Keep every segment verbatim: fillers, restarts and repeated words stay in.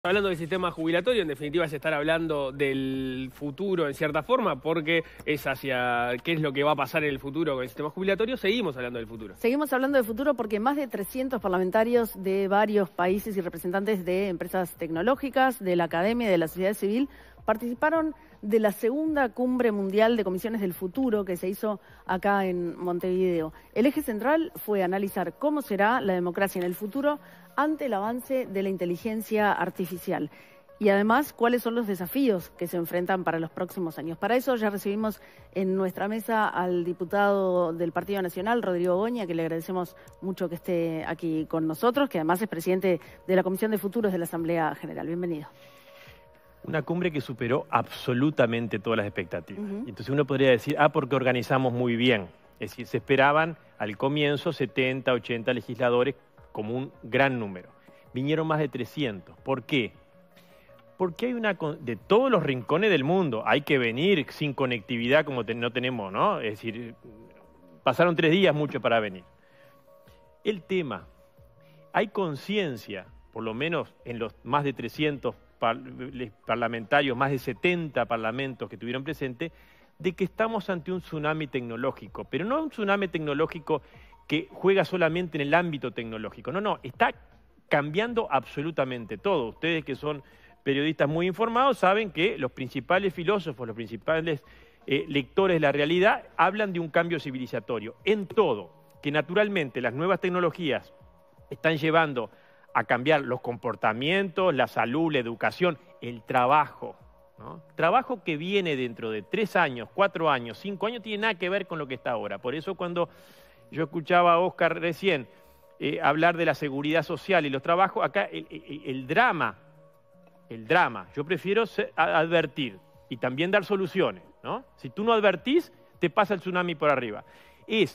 Hablando del sistema jubilatorio, en definitiva es estar hablando del futuro en cierta forma, porque es hacia qué es lo que va a pasar en el futuro con el sistema jubilatorio. Seguimos hablando del futuro. Seguimos hablando del futuro porque más de trescientos parlamentarios de varios países y representantes de empresas tecnológicas, de la academia y de la sociedad civil participaron de la segunda cumbre mundial de comisiones del futuro que se hizo acá en Montevideo. El eje central fue analizar cómo será la democracia en el futuro ante el avance de la inteligencia artificial y además cuáles son los desafíos que se enfrentan para los próximos años. Para eso ya recibimos en nuestra mesa al diputado del Partido Nacional, Rodrigo Goña, que le agradecemos mucho que esté aquí con nosotros, que además es presidente de la Comisión de Futuros de la Asamblea General. Bienvenido. Una cumbre que superó absolutamente todas las expectativas. Uh-huh. Entonces uno podría decir, ah, porque organizamos muy bien. Es decir, se esperaban al comienzo setenta, ochenta legisladores como un gran número. Vinieron más de trescientos. ¿Por qué? Porque hay una... de todos los rincones del mundo. Hay que venir sin conectividad como te, no tenemos, ¿no? Es decir, pasaron tres días mucho para venir. El tema, hay conciencia, por lo menos en los más de trescientos parlamentarios, más de setenta parlamentos que estuvieron presentes, de que estamos ante un tsunami tecnológico, pero no un tsunami tecnológico que juega solamente en el ámbito tecnológico, no, no, está cambiando absolutamente todo. Ustedes que son periodistas muy informados saben que los principales filósofos, los principales eh, lectores de la realidad hablan de un cambio civilizatorio en todo, que naturalmente las nuevas tecnologías están llevando a cambiar los comportamientos, la salud, la educación, el trabajo, ¿no? Trabajo que viene dentro de tres años, cuatro años, cinco años, tiene nada que ver con lo que está ahora. Por eso cuando yo escuchaba a Oscar recién eh, hablar de la seguridad social y los trabajos, acá el, el, el drama, el drama, yo prefiero ser, advertir y también dar soluciones, ¿no? Si tú no advertís, te pasa el tsunami por arriba. Es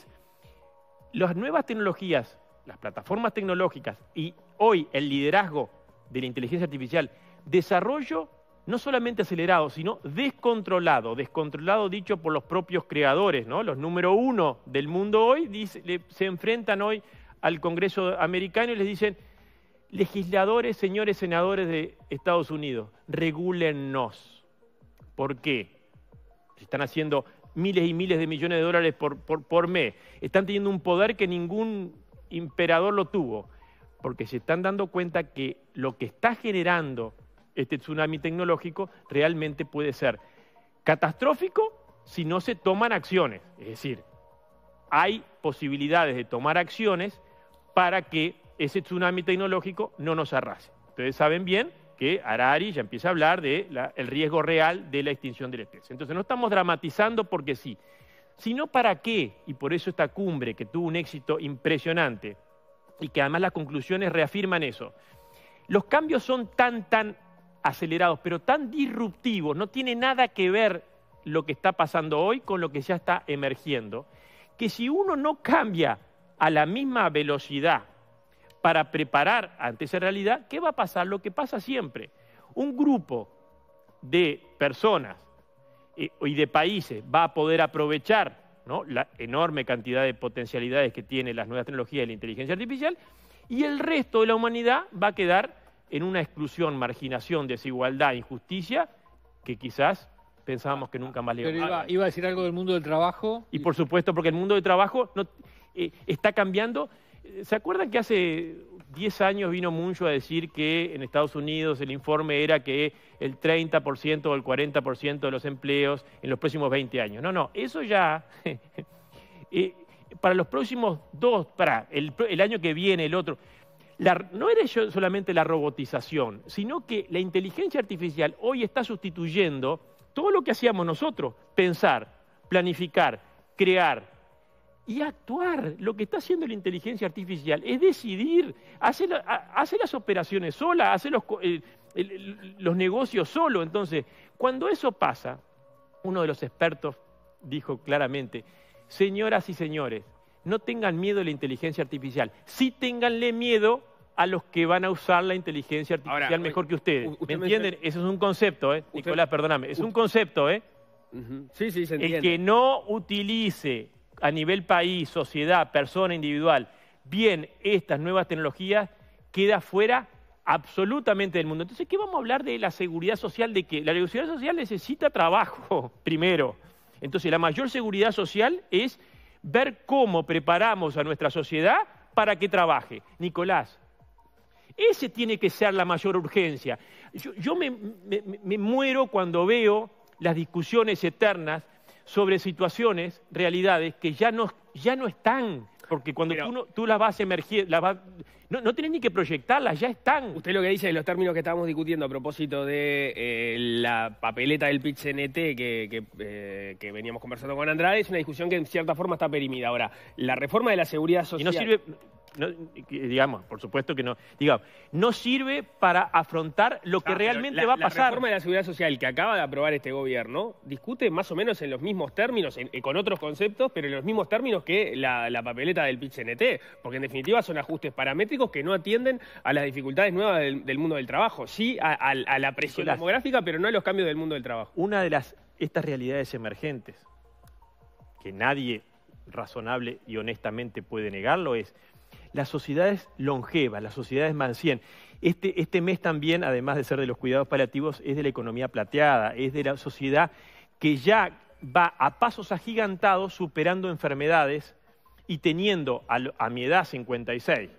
las nuevas tecnologías, las plataformas tecnológicas y hoy el liderazgo de la inteligencia artificial, desarrollo no solamente acelerado, sino descontrolado, descontrolado dicho por los propios creadores, ¿no? Los número uno del mundo hoy dice, le, se enfrentan hoy al Congreso americano y les dicen, legisladores, señores senadores de Estados Unidos, regúlennos. ¿Por qué? Están haciendo miles y miles de millones de dólares por, por, por mes, están teniendo un poder que ningún imperador lo tuvo, porque se están dando cuenta que lo que está generando este tsunami tecnológico realmente puede ser catastrófico si no se toman acciones. Es decir, hay posibilidades de tomar acciones para que ese tsunami tecnológico no nos arrase. Ustedes saben bien que Harari ya empieza a hablar del riesgo real de la extinción de la especie. Entonces no estamos dramatizando porque sí, sino para qué, y por eso esta cumbre que tuvo un éxito impresionante, y que además las conclusiones reafirman eso. Los cambios son tan, tan acelerados, pero tan disruptivos, no tiene nada que ver lo que está pasando hoy con lo que ya está emergiendo, que si uno no cambia a la misma velocidad para preparar ante esa realidad, ¿qué va a pasar? Lo que pasa siempre. Un grupo de personas eh, y de países va a poder aprovechar, ¿no?, la enorme cantidad de potencialidades que tiene las nuevas tecnologías y la inteligencia artificial, y el resto de la humanidad va a quedar en una exclusión, marginación, desigualdad, injusticia, que quizás pensábamos que nunca más le iba a Pero iba, iba a decir algo del mundo del trabajo. Y por supuesto, porque el mundo del trabajo no, eh, está cambiando. ¿Se acuerdan que hace diez años vino Muncho a decir que en Estados Unidos el informe era que el treinta por ciento o el cuarenta por ciento de los empleos en los próximos veinte años? No, no, eso ya, eh, para los próximos dos, para el, el año que viene, el otro, la, no era solamente la robotización, sino que la inteligencia artificial hoy está sustituyendo todo lo que hacíamos nosotros, pensar, planificar, crear, y actuar. Lo que está haciendo la inteligencia artificial es decidir, hace, la, hace las operaciones sola, hace los, eh, el, los negocios solo. Entonces, cuando eso pasa, uno de los expertos dijo claramente, señoras y señores, no tengan miedo a la inteligencia artificial, sí ténganle miedo a los que van a usar la inteligencia artificial Ahora, mejor que ustedes. Usted ¿Me entienden? Me... Eso es un concepto, ¿eh? Usted... Nicolás, perdóname, es un concepto, ¿eh? Uh-huh. Sí, sí, se entiende. El que no utilice a nivel país, sociedad, persona individual, bien estas nuevas tecnologías, queda fuera absolutamente del mundo. Entonces, ¿qué vamos a hablar de la seguridad social? ¿De qué? La seguridad social necesita trabajo, primero. Entonces, la mayor seguridad social es ver cómo preparamos a nuestra sociedad para que trabaje. Nicolás, ese tiene que ser la mayor urgencia. Yo, yo me, me, me muero cuando veo las discusiones eternas sobre situaciones, realidades que ya no, ya no están. Porque cuando Pero, tú, no, tú las vas a emergir, las vas, no, no tenés ni que proyectarlas, ya están. Usted lo que dice de los términos que estábamos discutiendo a propósito de eh, la papeleta del Pit-C N T que, que, eh, que veníamos conversando con Andrade, es una discusión que en cierta forma está perimida. Ahora, la reforma de la seguridad social... Y no sirve... No, digamos, por supuesto que no, digamos, no sirve para afrontar lo que ah, realmente la, va a pasar. La reforma de la seguridad social que acaba de aprobar este gobierno discute más o menos en los mismos términos, en, con otros conceptos, pero en los mismos términos que la, la papeleta del Pit-C N T, porque en definitiva son ajustes paramétricos que no atienden a las dificultades nuevas del, del mundo del trabajo, sí a, a, a la presión Nicolás, demográfica, pero no a los cambios del mundo del trabajo. Una de las estas realidades emergentes, que nadie razonable y honestamente puede negarlo, es las sociedades longevas, las sociedades Mancien. Este, este mes también, además de ser de los cuidados paliativos, es de la economía plateada, es de la sociedad que ya va a pasos agigantados superando enfermedades y teniendo a, a mi edad cincuenta y seis.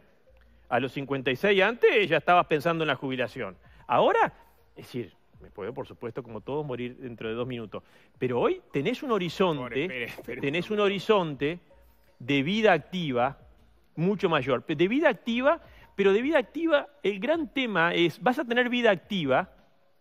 A los cincuenta y seis antes ya estabas pensando en la jubilación. Ahora, es decir, me puedo, por supuesto, como todos, morir dentro de dos minutos. Pero hoy tenés un horizonte, Pobre, espere, espere, tenés un horizonte de vida activa mucho mayor. De vida activa, pero de vida activa, el gran tema es, vas a tener vida activa,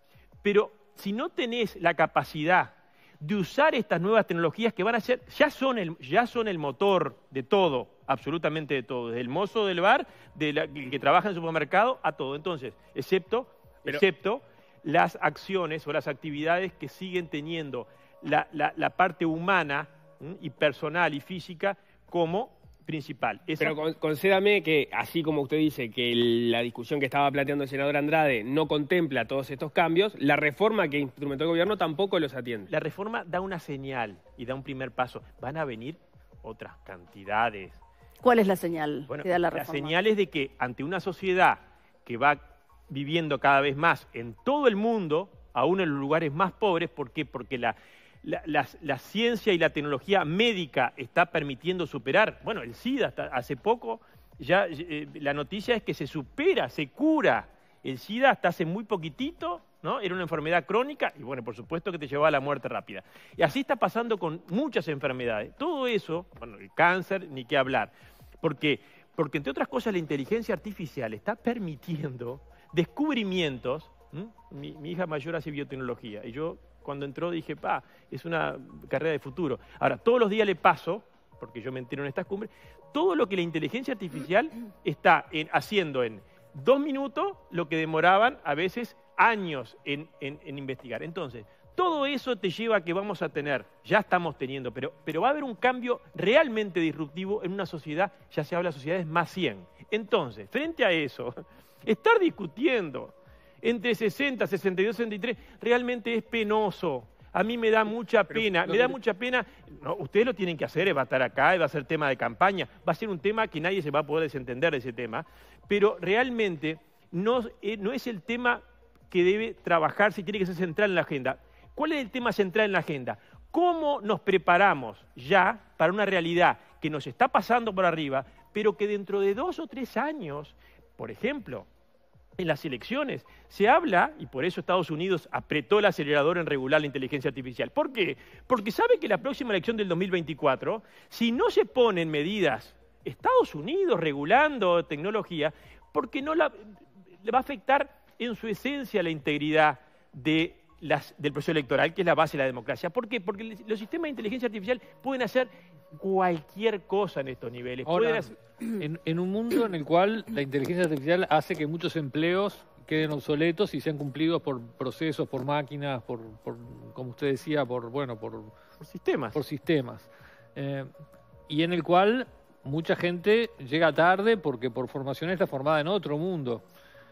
pero si no tenés la capacidad de usar estas nuevas tecnologías que van a ser, ya son el, ya son el motor de todo, absolutamente de todo, desde el mozo del bar, de la, el que trabaja en el supermercado, a todo. Entonces, excepto, pero, excepto las acciones o las actividades que siguen teniendo la, la, la parte humana ¿m? y personal y física como principal. Esa... Pero concédame que, así como usted dice que la discusión que estaba planteando el senador Andrade no contempla todos estos cambios, la reforma que instrumentó el gobierno tampoco los atiende. La reforma da una señal y da un primer paso. Van a venir otras cantidades. ¿Cuál es la señal bueno, que da la reforma? La señal es de que ante una sociedad que va viviendo cada vez más en todo el mundo, aún en los lugares más pobres, ¿por qué? Porque la... La, la, la ciencia y la tecnología médica está permitiendo superar, bueno, el SIDA hasta hace poco, ya eh, la noticia es que se supera, se cura. El SIDA hasta hace muy poquitito, ¿no? Era una enfermedad crónica y bueno, por supuesto que te llevaba a la muerte rápida. Y así está pasando con muchas enfermedades. Todo eso, bueno, el cáncer, ni qué hablar. ¿Por qué? Porque entre otras cosas la inteligencia artificial está permitiendo descubrimientos. Mi, mi hija mayor hace biotecnología y yo cuando entró dije, pa, es una carrera de futuro. Ahora, todos los días le paso, porque yo me entero en estas cumbres, todo lo que la inteligencia artificial está en, haciendo en dos minutos, lo que demoraban a veces años en, en, en investigar. Entonces, todo eso te lleva a que vamos a tener, ya estamos teniendo, pero, pero va a haber un cambio realmente disruptivo en una sociedad, ya se habla de sociedades más cien. Entonces, frente a eso, estar discutiendo entre sesenta, sesenta y dos, sesenta y tres, realmente es penoso. A mí me da mucha pena, Pero, me da mucha pena. No, ustedes lo tienen que hacer, va a estar acá, va a ser tema de campaña, va a ser un tema que nadie se va a poder desentender de ese tema, pero realmente no, eh, no es el tema que debe trabajarse y tiene que ser central en la agenda. ¿Cuál es el tema central en la agenda? ¿Cómo nos preparamos ya para una realidad que nos está pasando por arriba, pero que dentro de dos o tres años, por ejemplo, en las elecciones se habla, y por eso Estados Unidos apretó el acelerador en regular la inteligencia artificial. ¿Por qué? Porque sabe que la próxima elección del dos mil veinticuatro, si no se ponen medidas, Estados Unidos regulando tecnología, porque no la, le va a afectar en su esencia la integridad de las, del proceso electoral, que es la base de la democracia. ¿Por qué? Porque los sistemas de inteligencia artificial pueden hacer cualquier cosa en estos niveles. Ahora, hacer... en, en un mundo en el cual la inteligencia artificial hace que muchos empleos queden obsoletos y sean cumplidos por procesos, por máquinas, por, por como usted decía, por bueno, por, por sistemas. Por sistemas. Eh, y en el cual mucha gente llega tarde porque por formación está formada en otro mundo.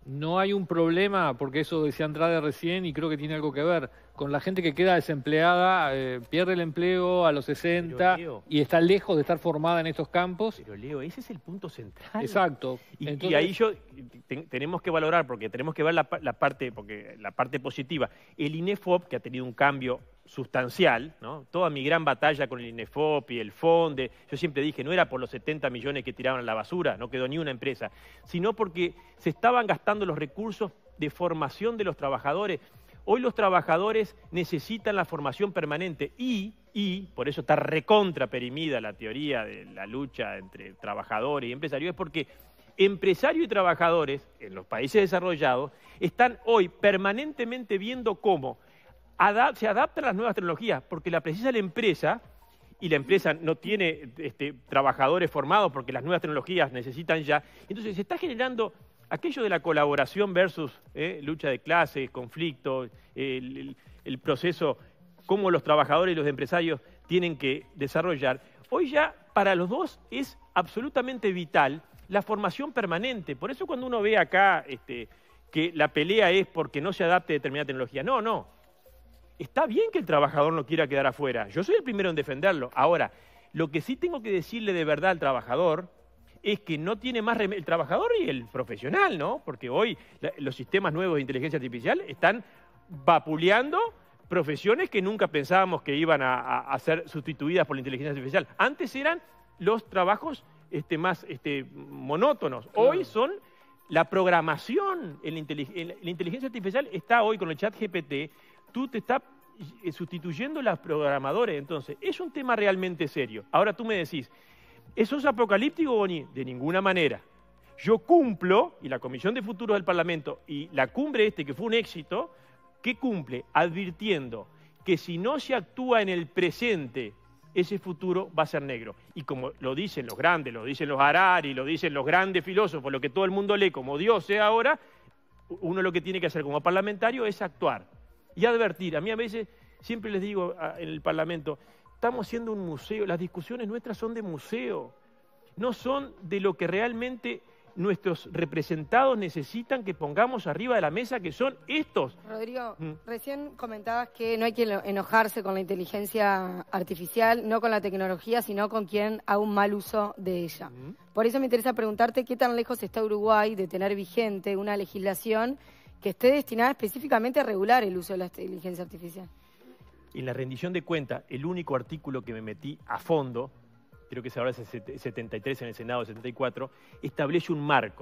no hay un problema, porque eso decía Andrade recién y creo que tiene algo que ver, con la gente que queda desempleada, eh, pierde el empleo a los sesenta Leo, y está lejos de estar formada en estos campos. Pero Leo, ese es el punto central. Exacto. Y, Entonces, y ahí yo te, tenemos que valorar, porque tenemos que ver la, la, parte, porque la parte positiva. El INEFOP, que ha tenido un cambio sustancial, ¿no? Toda mi gran batalla con el INEFOP y el FONDE, yo siempre dije, no era por los setenta millones que tiraban a la basura, no quedó ni una empresa, sino porque se estaban gastando los recursos de formación de los trabajadores. Hoy los trabajadores necesitan la formación permanente y, y por eso está recontra perimida la teoría de la lucha entre trabajadores y empresarios, es porque empresarios y trabajadores en los países desarrollados están hoy permanentemente viendo cómo adap- se adaptan a las nuevas tecnologías, porque la precisa la empresa, y la empresa no tiene este, trabajadores formados porque las nuevas tecnologías necesitan ya, entonces se está generando aquello de la colaboración versus eh, lucha de clases, conflicto, el, el, el proceso, cómo los trabajadores y los empresarios tienen que desarrollar. Hoy ya para los dos es absolutamente vital la formación permanente. Por eso cuando uno ve acá este, que la pelea es porque no se adapte a determinada tecnología. No, no. Está bien que el trabajador no quiera quedar afuera. Yo soy el primero en defenderlo. Ahora, lo que sí tengo que decirle de verdad al trabajador es que no tiene más remedio, el trabajador y el profesional, ¿no? Porque hoy la, los sistemas nuevos de inteligencia artificial están vapuleando profesiones que nunca pensábamos que iban a, a, a ser sustituidas por la inteligencia artificial. Antes eran los trabajos este, más este, monótonos. Claro. Hoy son la programación. En la, intelig en la inteligencia artificial está hoy con el chat G P T, tú te estás sustituyendo a los programadores. Entonces, es un tema realmente serio. Ahora tú me decís, ¿eso es apocalíptico, Boni? De ninguna manera. Yo cumplo, y la Comisión de Futuros del Parlamento, y la cumbre este, que fue un éxito, ¿qué cumple? Advirtiendo que si no se actúa en el presente, ese futuro va a ser negro. Y como lo dicen los grandes, lo dicen los Harari, lo dicen los grandes filósofos, lo que todo el mundo lee como Dios sea ahora, uno lo que tiene que hacer como parlamentario es actuar y advertir. A mí a veces, siempre les digo en el Parlamento, estamos haciendo un museo, las discusiones nuestras son de museo, no son de lo que realmente nuestros representados necesitan que pongamos arriba de la mesa, que son estos. Rodrigo, mm. recién comentabas que no hay que enojarse con la inteligencia artificial, no con la tecnología, sino con quien haga un mal uso de ella. Mm. Por eso me interesa preguntarte qué tan lejos está Uruguay de tener vigente una legislación que esté destinada específicamente a regular el uso de la inteligencia artificial. En la rendición de cuentas, el único artículo que me metí a fondo, creo que es ahora es setenta y tres en el Senado, setenta y cuatro, establece un marco,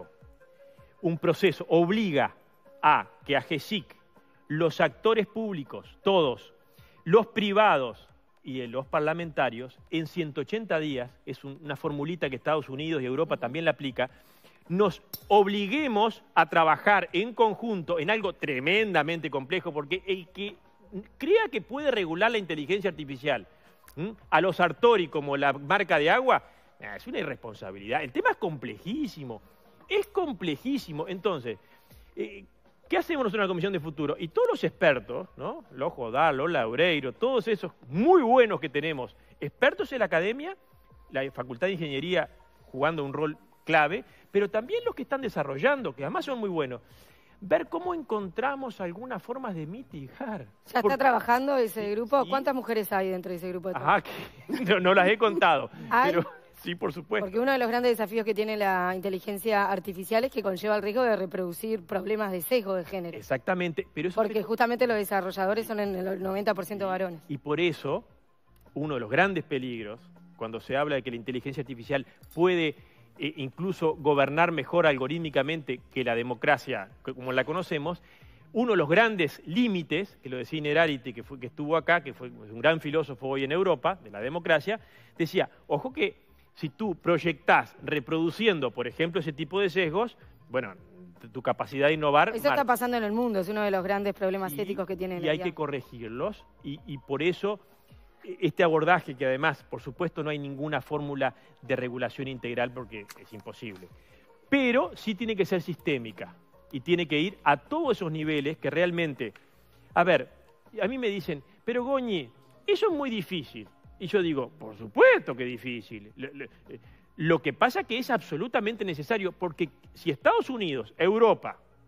un proceso, obliga a que a GESIC, los actores públicos, todos, los privados y los parlamentarios, en ciento ochenta días, es un, una formulita que Estados Unidos y Europa también la aplica, nos obliguemos a trabajar en conjunto en algo tremendamente complejo, porque el que crea que puede regular la inteligencia artificial ¿Mm? a los Sartori como la marca de agua, es una irresponsabilidad. El tema es complejísimo, es complejísimo. Entonces, eh, ¿qué hacemos nosotros en la Comisión de Futuro? Y todos los expertos, ¿no? Los Jodar, los Laureiro, todos esos muy buenos que tenemos, expertos en la academia, la Facultad de Ingeniería jugando un rol clave, pero también los que están desarrollando, que además son muy buenos, ver cómo encontramos algunas formas de mitigar. ¿Ya Porque... está trabajando ese grupo? Sí. ¿Cuántas mujeres hay dentro de ese grupo de Ajá, que no, no las he contado, ¿Hay? pero sí, por supuesto. Porque uno de los grandes desafíos que tiene la inteligencia artificial es que conlleva el riesgo de reproducir problemas de sesgo de género. Exactamente. Pero eso Porque justamente los desarrolladores son en el noventa por ciento varones. Y por eso, uno de los grandes peligros, cuando se habla de que la inteligencia artificial puede eh, incluso gobernar mejor algorítmicamente que la democracia como la conocemos, uno de los grandes límites, que lo decía Inerarity, que, fue, que estuvo acá, que fue un gran filósofo hoy en Europa, de la democracia, decía, ojo que si tú proyectás reproduciendo, por ejemplo, ese tipo de sesgos, bueno, tu capacidad de innovar... Eso está pasando en el mundo, es uno de los grandes problemas y, éticos que tiene. Y hay que corregirlos, y, y por eso este abordaje, que además, por supuesto, no hay ninguna fórmula de regulación integral porque es imposible, pero sí tiene que ser sistémica y tiene que ir a todos esos niveles que realmente... A ver, a mí me dicen, pero Goñi, eso es muy difícil. Y yo digo, por supuesto que es difícil. Lo que pasa que es absolutamente necesario, porque si Estados Unidos, Europa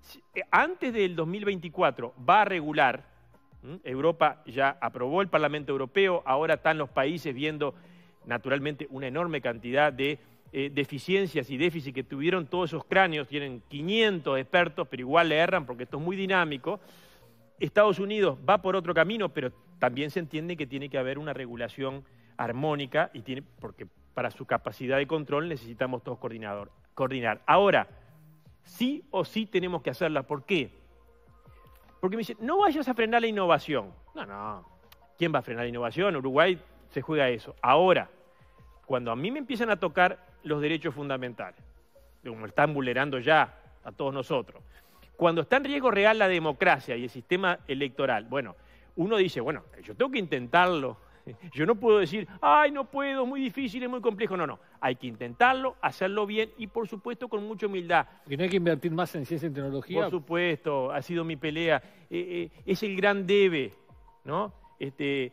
Antes del dos mil veinticuatro va a regular, ¿m? Europa ya aprobó el Parlamento Europeo, ahora están los países viendo naturalmente una enorme cantidad de eh, deficiencias y déficits que tuvieron todos esos cráneos, tienen quinientos expertos, pero igual le erran porque esto es muy dinámico. Estados Unidos va por otro camino, pero también se entiende que tiene que haber una regulación armónica, y tiene, porque para su capacidad de control necesitamos todos coordinador, coordinar. Ahora, sí o sí tenemos que hacerla. ¿Por qué? Porque me dicen, no vayas a frenar la innovación. No, no. ¿Quién va a frenar la innovación? Uruguay se juega eso. Ahora, cuando a mí me empiezan a tocar los derechos fundamentales, como están vulnerando ya a todos nosotros, cuando está en riesgo real la democracia y el sistema electoral, bueno, uno dice, bueno, yo tengo que intentarlo. Yo no puedo decir, ay, no puedo, es muy difícil, es muy complejo. No, no, hay que intentarlo, hacerlo bien y, por supuesto, con mucha humildad. ¿Y no hay que invertir más en ciencia y tecnología? Por supuesto, ha sido mi pelea. Eh, eh, es el gran debe, ¿no? Este,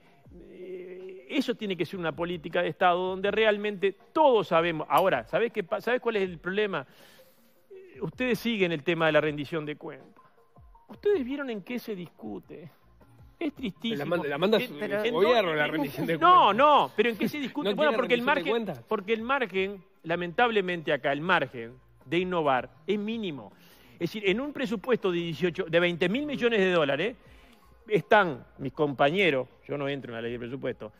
eh, eso tiene que ser una política de Estado donde realmente todos sabemos. Ahora, ¿sabés, qué, ¿sabés cuál es el problema? Eh, ustedes siguen el tema de la rendición de cuentas. ¿Ustedes vieron en qué se discute? Es tristísimo. La manda, la manda su pero, gobierno, no, la rendición de no, cuentas. No, pero ¿en qué se discute? ¿No Bueno, quiere porque el rendición de margen, cuentas? porque el margen, lamentablemente acá, el margen de innovar es mínimo. Es decir, en un presupuesto de dieciocho, de veinte mil millones de dólares, están mis compañeros, yo no entro en la ley de presupuesto,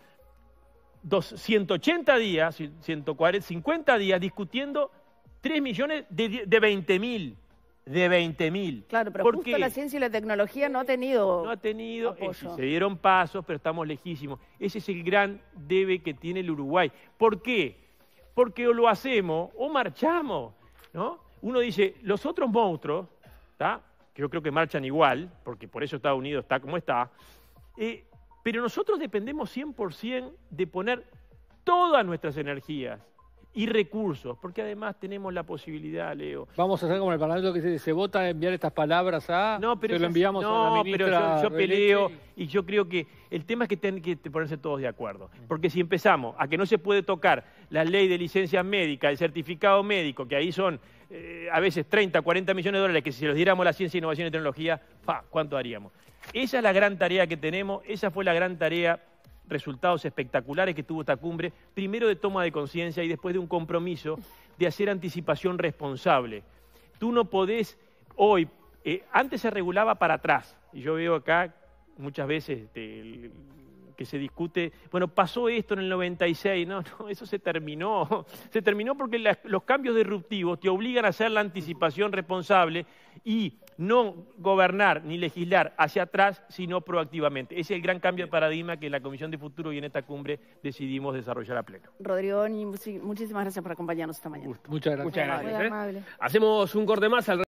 dos, ciento ochenta días, ciento cuarenta, cincuenta días discutiendo tres millones de, de veinte mil. De veinte mil. Claro, pero ¿Por justo qué? la ciencia y la tecnología no ha tenido No ha tenido, apoyo. eh, sí, se dieron pasos, pero estamos lejísimos. Ese es el gran debe que tiene el Uruguay. ¿Por qué? Porque o lo hacemos o marchamos, ¿no? Uno dice, los otros monstruos, ¿tá? Que yo creo que marchan igual, porque por eso Estados Unidos está como está, eh, pero nosotros dependemos cien por ciento de poner todas nuestras energías y recursos, porque además tenemos la posibilidad, Leo. Vamos a hacer como el Parlamento que se, se vota a enviar estas palabras a... No, pero se lo es así. enviamos No, a la pero ministra yo, yo peleo Relecci. y yo creo que el tema es que tienen que ponerse todos de acuerdo. Porque si empezamos a que no se puede tocar la ley de licencias médicas, el certificado médico, que ahí son eh, a veces treinta, cuarenta millones de dólares, que si los diéramos a la ciencia, innovación y tecnología, ¡fa! ¿Cuánto haríamos? Esa es la gran tarea que tenemos, esa fue la gran tarea, resultados espectaculares que tuvo esta cumbre, primero de toma de conciencia y después de un compromiso de hacer anticipación responsable. Tú no podés hoy, eh, antes se regulaba para atrás, y yo veo acá muchas veces este, el, que se discute, bueno, pasó esto en el noventa y seis, no, no, eso se terminó, se terminó porque la, los cambios disruptivos te obligan a hacer la anticipación responsable y no gobernar ni legislar hacia atrás, sino proactivamente. Ese es el gran cambio de paradigma que en la Comisión de Futuro y en esta cumbre decidimos desarrollar a pleno. Rodrigo Boni, muchísimas gracias por acompañarnos esta mañana. Muchas gracias. Muchas gracias. Muy ¿eh? amable. Hacemos un corte más al